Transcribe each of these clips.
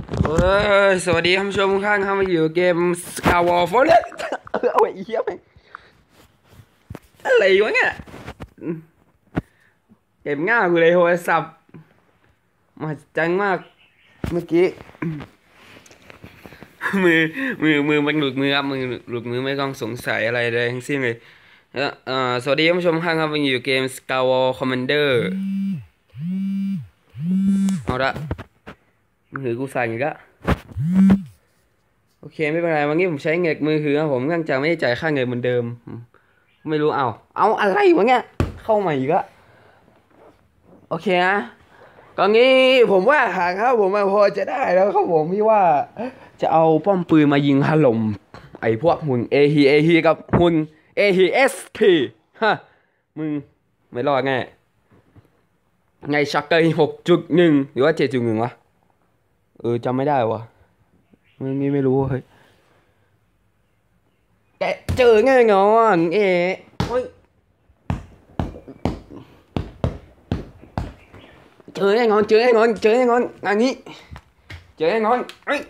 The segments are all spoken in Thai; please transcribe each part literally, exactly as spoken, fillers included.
เอ้ยสวัสดีท่านผู้ชมทุกท่านครับมาอยู่เกม Star Wars Fallen เอาไอ้เหี้ยไปอะไรวะเนี่ยเกมง่ายกูเลยโทรศัพท์มหัศจรรย์มากเมื่อกี้มือมือมือมันหลุดมือครับมือหลุดมือไม่ต้องสงสัยอะไรเลยทั้งสิ้นเลยแล้วเอ่อสวัสดีท่านผู้ชมทุกท่านครับมาอยู่เกม Star Wars Commander เอาละมือถือกูสั่นอีกแล้วโอเคไม่เป็นไรวันนี้ผมใช้เงินมือถือผมเนื่องจากไม่ได้จ่ายค่าเงินเหมือนเดิมไม่รู้เอาเอาอะไรวะเนี่ยเข้ามาอีกแล้วโอเคนะตอนนี้ผมว่าหากครับผมพอจะได้แล้วครับผมพี่ว่าจะเอาป้อมปืนมายิงถล่มไอ้พวกหุ่น เอ ที เอ ที กับหุ่น เอ ที เอส ที ฮะมึงไม่รอดแน่ไงชักเกอร์หกจุดหนึ่งหรือว่าเจ็ดจุดหนึ่งวะเออจำไม่ได้วะไม่ไม่ไม่รู้เฮ้ยแกเจอแน่นอนเอ๋เฮ้ยเจอแน่นอนเจอแน่นอนเจอแน่นอนอันนี้เจอแน่นอนเอ้ย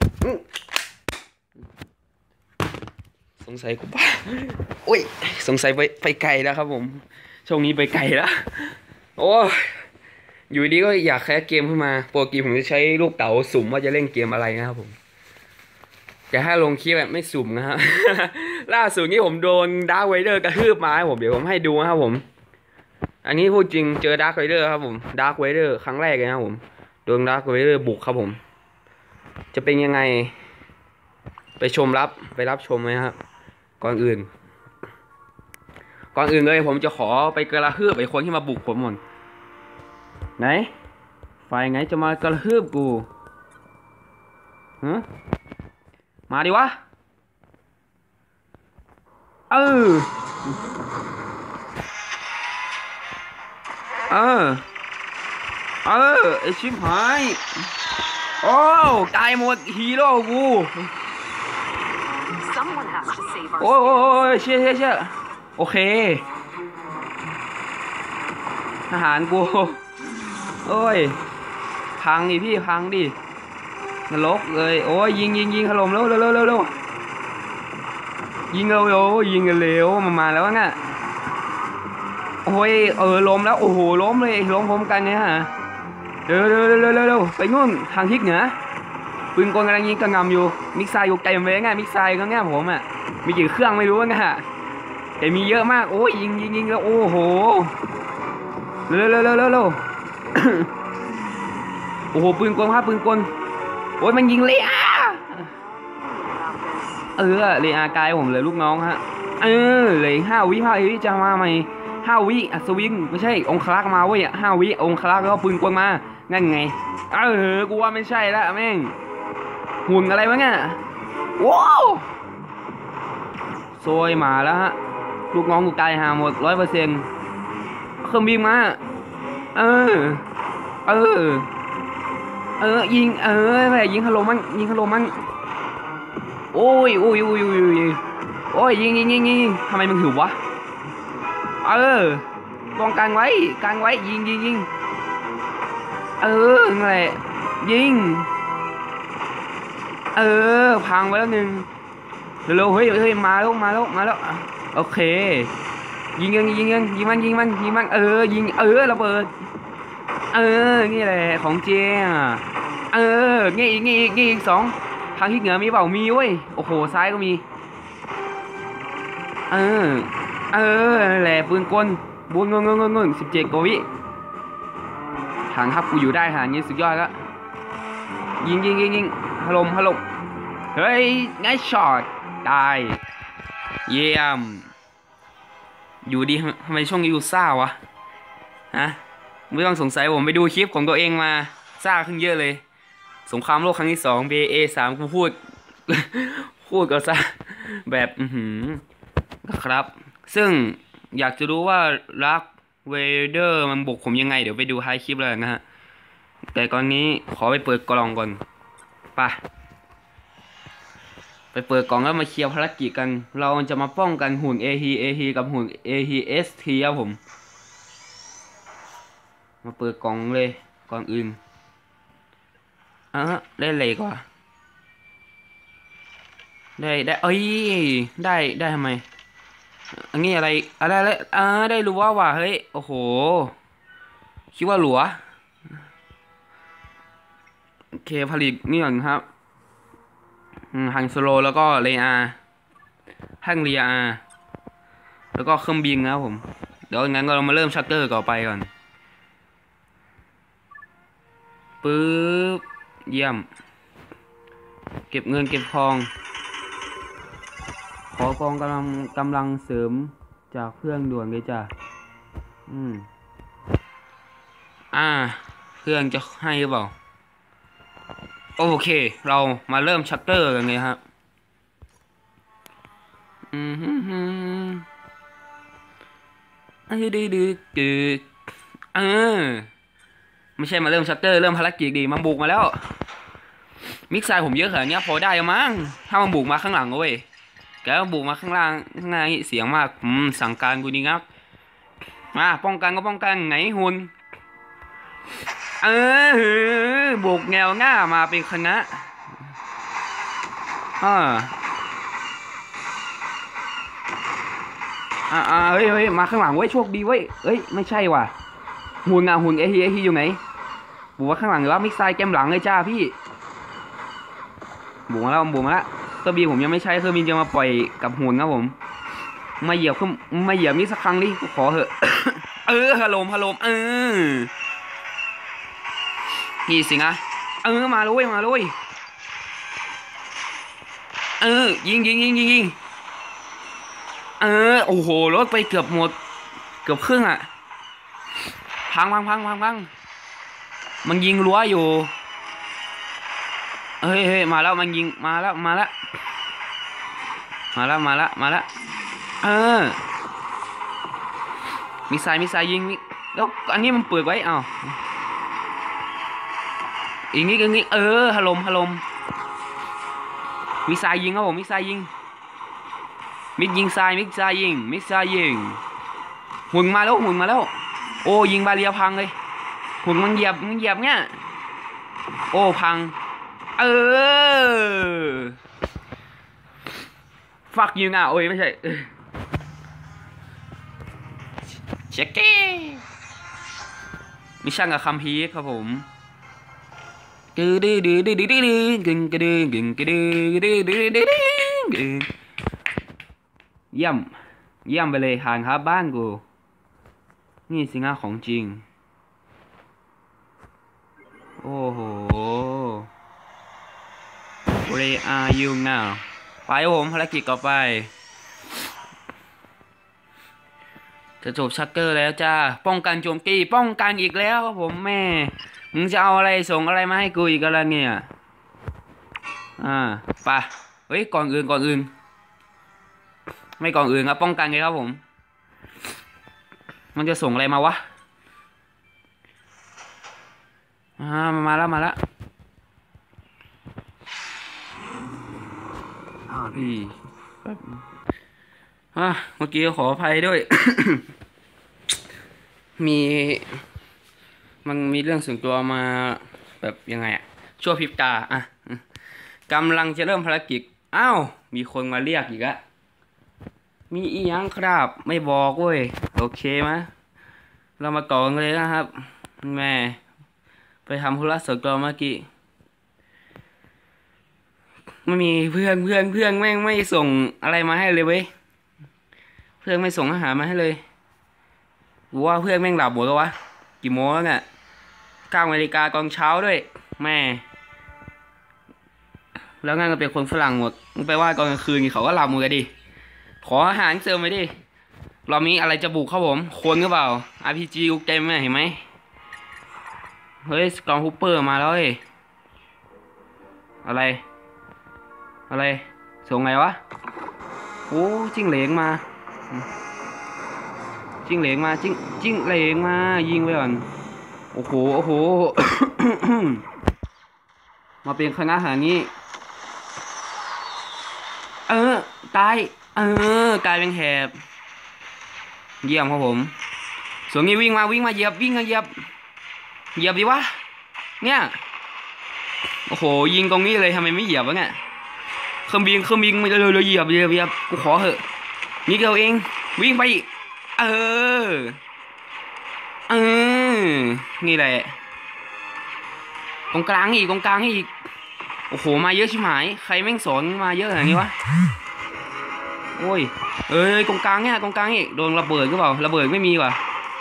สงสัยกูป่ะโอ้ยสงสัยไปไปไกลแล้วครับผมช่วงนี้ไปไกลแล้วโอ้อยู่ดีก็อยากแคสเกมขึ้นมาปกติผมจะใช้ลูกเต๋าสุ่มว่าจะเล่นเกมอะไรนะครับผมแต่ถ้าลงคลิปแบบไม่สุ่มนะครับ ล่าสุดนี้ผมโดนดาร์คไวเดอร์กระทืบมาให้ผมเดี๋ยวผมให้ดูนะครับผมอันนี้พูดจริงเจอดาร์คไวเดอร์ครับผมดาร์คไวเดอร์ครั้งแรกเลยนะครับผมโดนดาร์คไวเดอร์บุกครับผมจะเป็นยังไงไปชมรับไปรับชมไหมครับก่อนอื่นก่อนอื่นเลยผมจะขอไปกระทืบไอ้คนที่มาบุกผมหมดไหนฝ่ายไหนจะมากระทืบกูฮะมาดิวะเออเออเออไอชิบหายโอ้ตายหมดฮีโร่กูโอ้ยเชี่ยเชี่ยเชี่ยโอเคทหารกูโอ้ยพังดิพี่พังดินรกเลยโอ้ยยิงยิงยิงถล่มเร็วเร็วเร็วเร็วยิงเร็วเร็วยิงกันเร็วมามาแล้วน่ะโอ้ยเออล้มแล้วโอ้โหล้มเลยล้มพร้อมกันเนี่ยฮะเร็วเร็วเร็วเร็วเร็วไปนู่นทางทิศเหนือปืนกลกำลังยิงกระงำอยู่มิกไซอยู่ไกลเว้ยไงมิกไซก็ง่ายผมอ่ะมีกี่เครื่องไม่รู้ไงแต่มีเยอะมากโอ้ยยิงยิงยิงแล้วโอ้โหเร็วเร็วเร็วเร็วเร็วโอ้โหปืนกลครับปืนกลโอ้ยมันยิงเลยอ่ะเออเลยอากายผมเลยลูกน้องฮะเออเลยห้าวิห้าวิจะมาใหม่ห้าวิอัศวินไม่ใช่องคลักษ์มาเว้ยห้าวิองคลักษ์แล้วปืนกลมางั้นไงเออกูว่าไม่ใช่ละแม่งหุ่นอะไรวะเนี่ยว้าวซวยมาแล้วฮะลูกน้องกูตายหาหมดร้อยเปอร์เซ็นต์เครื่องบินมาเออเออเออยิงเออแหมยิงฮัลโหลมันยิงฮัลโหลมันโอ้ยโอ้ยโอ้ยโอ้ยโอ้ยยิงยิงยิงยิงทำไมมึงหิววะเออป้องกันไว้กันไว้ยิงยิงยิงเออนั่นแหละยิงเออพังไปแล้วหนึ่งเร็วๆเฮ้ยเฮ้ยมาแล้วมาแล้วมาแล้วโอเคยิงยังยิงยังยิงมันยิงมันยิงมันเออยิงเออระเบิดเออนี่แหละของเจ้เอองี้อีกงี้อีกงี้อีกสองทางที่เหนือมีเปล่ามีเว้ยโอ้โหซ้ายก็มีเออเออแหละปืนกลบุญเงินเงินเงินเงินสิบเจ็ดกวิทางครับกูอยู่ได้ทางนี้สุดยอดแล้วยิงยิงยิงยิงถล่มถล่มเฮ้ยไงช็อตตายเยี่ยมอยู่ดีทำไมช่วงนี้อยู่ซ่าวะฮะไม่ต้องสงสัยผมไปดูคลิปของตัวเองมาซ่าขึ้นเยอะเลยสงครามโลกครั้งที่สอง บี เอ สามกูพูดพูดก็ซะแบบอือหือนะครับซึ่งอยากจะรู้ว่ารักเวเดอร์มันบุกผมยังไงเดี๋ยวไปดูท้ายคลิปเลยนะฮะแต่ตอนนี้ขอไปเปิดกล่องก่อนไปไปเปิดกล่องแล้วมาเคลียร์ภารกิจกันเราจะมาป้องกันหุ่น เอ ที เอ ที กับหุ่น เอ ที เอส ที ครับผมมาเปิดกล่องเลยก่อนอื่นเออได้เลยกว่าได้ได้เอ้ยได้ได้ทำไมอันนี้อะไรอะไรอะไรเออได้รู้ว่าว่ะเฮ้ยโอ้โหคิดว่าหลัวโอเคผลิตนี่ก่อนครับฮันโซโลแล้วก็เรอาฮังเรียอาแล้วก็เครื่องบินนะครับผมเดี๋ยวงั้นเรามาเริ่มชัตเตอร์ก่อไปก่อนปึ๊บเยี่ยมเก็บเงินเก็บทองขอกองกำลังกำลังเสริมจากเพื่อนด่วนเลยจ้ะอืมอ่าเพื่อนจะให้หรือเปล่าโอเคเรามาเริ่มชัตเตอร์กันเลยครับอืมฮึฮึดื้อดื้อดื้อดื้อเออไม่ใช่มาเริ่มชัตเตอร์เริ่มภารกิจดีมาบุกมาแล้วมิกไซผมเยอะขนาดนี้พอได้มั้งถ้ามันบุกมาข้างหลังเว้ยแกบุกมาข้างล่างข้างในเสียงมากอืมสั่งการกูดีงักมาป้องกันก็ป้องกันไงหุ่นเออบุกแนวหน้ามาเป็นคณะอ่าอ่าเฮ้ยเฮ้ยมาข้างหลังเว้ยโชคดีเว้ยเอ้ยไม่ใช่ว่ะหุ่นอ่ะหุ่นเอฮีเอฮีอยู่ไหนบุกมาข้างหลังหรือว่ามิกไซแกมหลังเลยจ้าพี่บุกมาแล้วบุกมาแล้วเครื่องบินผมยังไม่ใช้เครื่องบินจะมาปล่อยกับหุ่นครับผมมาเหยียบขึ้นมาเหยียบนี่สักครั้งดิขอเถอะ เออฮัลโหลฮัลโหลเออนี่สิงะเออมาเลยมาเลยเออยิงยิงยิงยิงยิงเออโอ้โหรถไปเกือบหมดเกือบครึ่งอ่ะพังพังพังพังพังมันยิงรั้วอยู่เฮ้ยเฮ้ยมาแล้วมันยิงมาแล้วมาแล้วมาแล้วมาแล้วมาแล้วเออมีสายมีสายยิงแล้วอันนี้มันเปิดไว้อ้าวอีกนิดอีกนิดเออฮัลโหลฮัลโหลมีสายยิงครับผมมีสายยิงมิกยิงสายมิกสายยิงมิกสายยิงหุ่นมาแล้วหุ่นมาแล้วโอ้ยิงบาเรียพังเลยหุ่นมันเหยียบมันเหยียบเนี่ยโอ้พังเออฟักยิงอ่ะโอ้ยไม่ใช่เช็คเก้มิชชั่นกับคัมภีร์ครับผมดื้อดื้อดื้อดื้อดื้อดื้อดื้อกึ่งกระดือกึ่งกระดือกระดือดื้อดื้อดื้อเยี่ยมเยี่ยมไปเลยหานครับบ้านกูนี่สิงะของจริงโอ้โห Where are you now ไปผมภารกิจต่อไปจะจบชักเกอร์แล้วจ้าป้องกันโจมตีป้องกันอีกแล้วครับผมแม่มึงจะเอาอะไรส่งอะไรมาให้กูอีกแล้วเนี่ยอ่าไปเฮ้ยก่อนอื่นก่อนอื่นไม่ก่อนอื่นครับป้องกันไงครับผมมันจะส่งอะไรมาวะอ่ามาแล้วมาแล้วพี่อ่ะเมื่อกี้ขออภัยด้วย มีมันมีเรื่องส่วนตัวมาแบบยังไงอะชั่วพริบตาอ่ะกำลังจะเริ่มภารกิจอ้าวมีคนมาเรียกอีกอะมีอีหยังครับไม่บอกเว้ยโอเคไหมเรามาต่อกันเลยนะครับแม่ไปทำธุระส่วนตัวเมื่อกี้ไม่มีเพื่อนเพื่อนเพื่อนแม่งไม่ส่งอะไรมาให้เลยเว้ยเพื่อนไม่ส่งอาหารมาให้เลยว่าเพื่อนแม่งหลับหมดแล้ววะกี่โมงแล้วเนี่ยเก้านาฬิกาตอนเช้าด้วยแม่แล้วงั้นก็เป็นคนฝรั่งหมดมึงไปว่าตอนกลางคืนเขาก็หลับหมดกันดิขออาหารเสริมไปดิรอบนี้อะไรจะบุกครับผมคนหรือเปล่า อาร์ พี จี กูเต็มเห็นไหมเฮ้ยสกอร์ฮูเปอร์มาแล้วเฮ้ยอะไรอะไรส่งไงวะโอ้จิ้งเหลงมาจิ้งเหลงมาจิ้งจิ้งเหลงมายิงไปก่อนโอ้โหโอ้โห มาเป็นคณะหานี้เออตายเออกลายเป็นแหบเยี่ยมครับผมส่วนนี้วิ่งมาวิ่งมาเหยียบวิ่งมาเหยียบเหยียบดิวะเนี่ยโอ้โหยิงตรงนี้เลยทำไมไม่เหยียบวะเนี่ยเครื่องบินเครื่องบินไม่เลยเลยเหยียบเหยียบเหยียบกูขอเหอะนี่เดียวเองวิ่งไปเออเออนี่แหละตรงกลางอีกตรงกลางอีกโอ้โหมาเยอะชิบหายใครแม่งสอนมาเยอะขนาดนี้วะโอ้ยเอ้ยตรงกลางเนี่ยตรงกลางอีกโดนระเบิดก็เปล่าระเบิดไม่มีว่ะ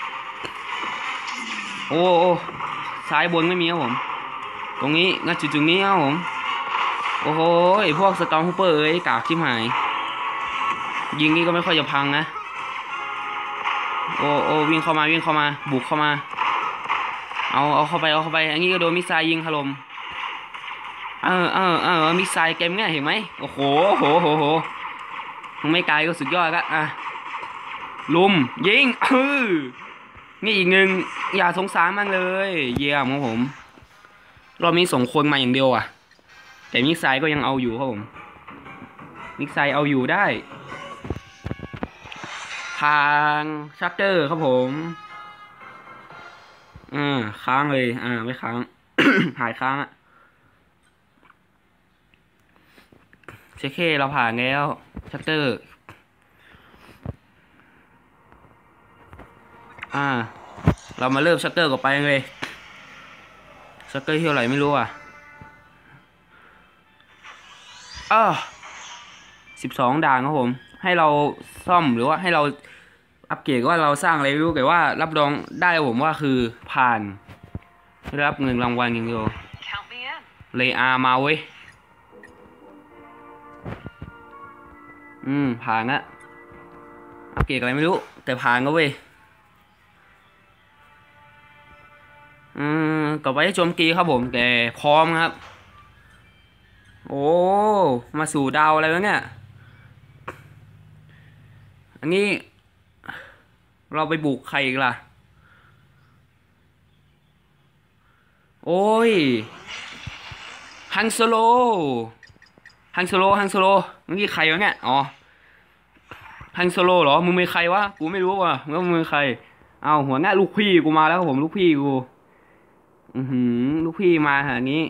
โอ้โอ้ซ้ายบนไม่มีครับผมตรงนี้งั้นจุดจุดนี้ครับผมโอ้โหพวกสตอมฮูเปอร์เอ้ยกากชิบหายยิงนี่ก็ไม่ค่อยจะพังนะโอ้โอ้วิ่งเข้ามาวิ่งเข้ามาบุกเข้ามาเอาเอาเข้าไปเอาเข้าไปอันนี้ก็โดนมิสไซล์ยิงถล่มเออเออเออมิสไซล์เกมง่ายเห็นไหมโอ้โหโหโหโหไม่ไกลก็สุดยอดละอ่ะลุมยิงเออนี่อีกหนึ่งอย่าสงสารมันเลยเยี่ยมครับผมรอบนี้ส่งคนมาอย่างเดียวอ่ะแต่มิกไซก็ยังเอาอยู่ครับผมมิกไซเอาอยู่ได้ทางชัตเตอร์ครับผมอ่าค้างเลยอ่าไม่ค้าง หายค้างอะเช็คเคเราผ่านแล้วชัตเตอร์อ่าเรามาเริ่มชัตเตอร์ก่อนไปเลยชัตเตอร์ที่เท่าไหร่ไม่รู้อ่ะอ้าสิบสองด่านครับผมให้เราซ่อมหรือว่าให้เราอัปเกรดว่าเราสร้างอะไรไม่รู้แต่ว่ารับรองได้ผมว่าคือผ่านได้รับเงินรางวัลอย่างเดียวเลยอามาเว้ยอืมผ่านละอัปเกรดอะไรไม่รู้แต่ผ่านก็เว้ยอืมต่อไปให้โจมตีครับผมแต่พร้อมครับโอ้มาสู่ดาวอะไรแล้วเนี่ยอันนี้เราไปบุกใครอีกล่ะโอ้ยฮันโซโลฮันโซโลฮันโซโลนี่ใครวะเนี่ยอ๋อฮันโซโลเหรอมึงเป็นใครวะกูไม่รู้ว่ะมึงมึงใครเอาหัวหน้าลูกพี่กูมาแล้วครับผมลูกพี่กูอือหือลูกพี่มาหานี้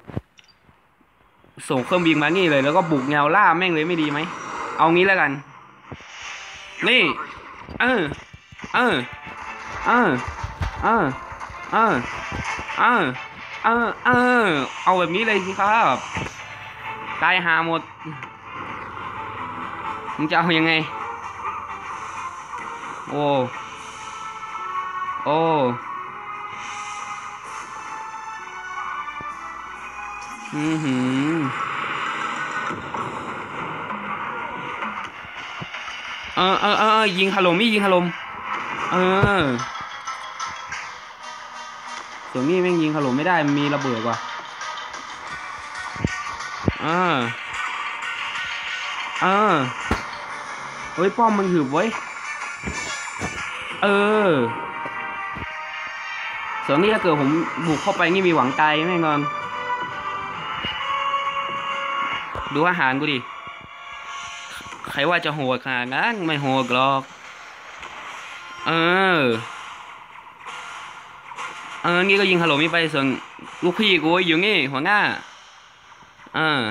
ส่งเครื่องบินมานี่เลยแล้วก็บุกแนวล่าแม่งเลยไม่ดีไหมเอางี้แล้วกันนี่เออเออเออเออเออเออเออเออเอาแบบนี้เลยสิครับตายหาหมดมึงจะเอายังไงโอ้โอ้อือหือเออเออเออยิงถล่มไม่ยิงถล่มเออส่วนนี้แม่งยิงถล่มไม่ได้มันมีระเบิดว่ะเออเออเฮ้ยป้อมมันหืบไว้เออส่วนนี้ถ้าเกิดผมบุกเข้าไปนี่มีหวังตายแม่งก่อนดูอาหารกูดิใครว่าจะโหดขนาดนั้นไม่โหดหรอกเออเออนี่ก็ยิงถล่มนี่ไปส่วนลูกพี่กูอยู่นี่หัวหน้าเออ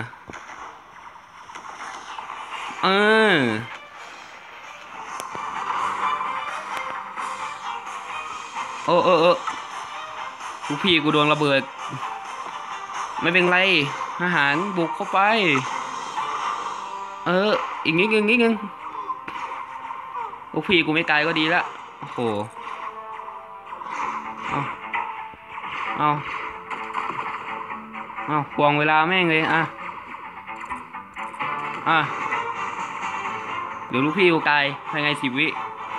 เออโอ้เออเออลูกพี่กูโดนระเบิดไม่เป็นไรทหารบุกเข้าไปเอออีกนิดนึงนิดนึงลูกพี่กูไม่ตายก็ดีละโอ้โหเอาเอาเอาควงเวลาแม่งเลยอ่ะอ่ะเดี๋ยวลูกพี่กูตายภายในสิบวิ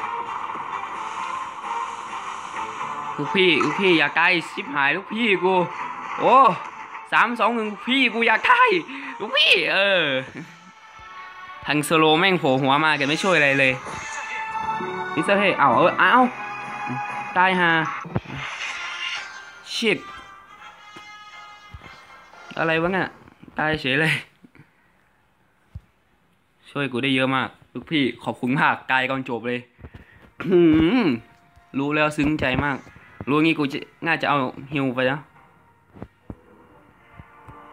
ลูกพี่ลูกพี่อยากตายชิบหายลูกพี่กูโอ้สามสองหนึ่งพี่กูอยากตายลูกพี่เออทังโซโลแม่งโผล่หัวมาแกไม่ช่วยอะไรเลยมิสเตอร์เฮ้เอาเออเอาตายฮะชิดอะไรวะเนี่ยตายเฉยเลยช่วยกูได้เยอะมากลูกพี่ขอบคุณมากกายก่อนจบเลยรู้แล้วซึ้งใจมากรู้งี้กูจะน่าจะเอาฮิวไปนะ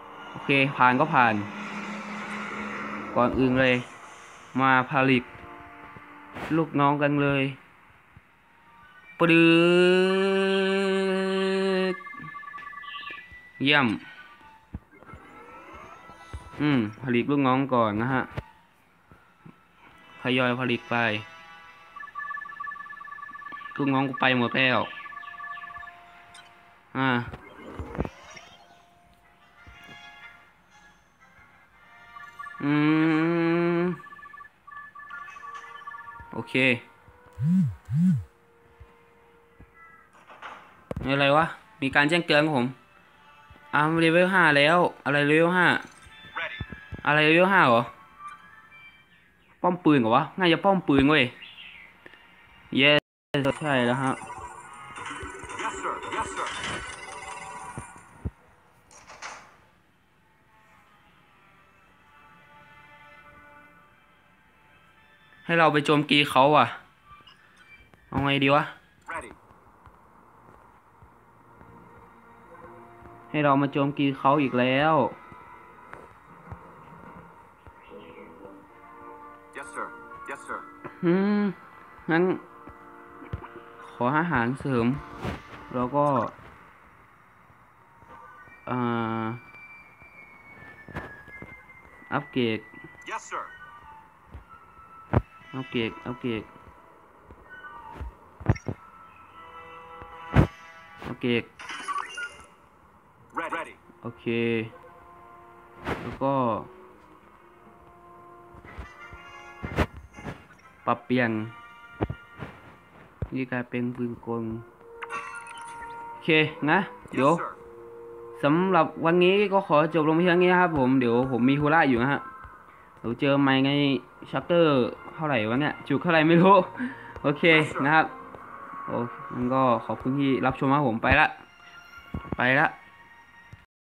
เคผ่านก็ผ่านก่อนอื่นเลยมาผลิตลูกน้องกันเลยปรึกเยี่ยมอืมผลิตลูกน้องก่อนนะฮะทยอยผลิตไปลูกน้องกูไปหมดแล้วอ่าอืมโอเคอะไรวะมีการแจ้งเตือนผมอ่าเลเวลห้าแล้วอะไรเลเวลห้าอะไรเลเวลห้าเหรอป้อมปืนเหรอวะน่าจะป้อมปืนเว้ยเย้ใช่แล้วฮะให้เราไปโจมตีเขาอ่ะเอาไงดีวะให้เรามาโจมตีเขาอีกแล้วอืมงั้นขออาหารเสริมแล้วก็อ่าอัปเกรดอัปเกรดอัปเกรดอัปเกรดโอเคแล้วก็ปรับเปลี่ยนนี่กลายเป็นปืนกลโอเคนะเดี๋ยวสำหรับวันนี้ก็ขอจบลงเพียงนี้นะครับผมเดี๋ยวผมมีธุระอยู่นะฮะเดี๋ยวเจอใหม่ในชัปเตอร์เท่าไหร่วะเนี่ยจุดเท่าไหร่ไม่รู้โอเคนะครับโอ้งั้นก็ขอบคุณที่รับชมครับผมไปละไปละ